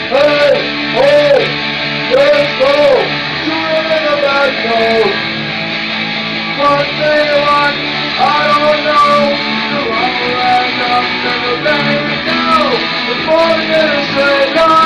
Hey, oh, let's go. Shooting in the back door. What they want, I don't know. The whole land up to the very go. The morning is straight up.